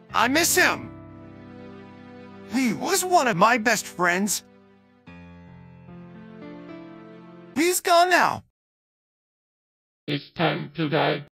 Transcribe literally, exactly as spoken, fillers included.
I miss him. He was one of my best friends. He's gone now. It's time to die.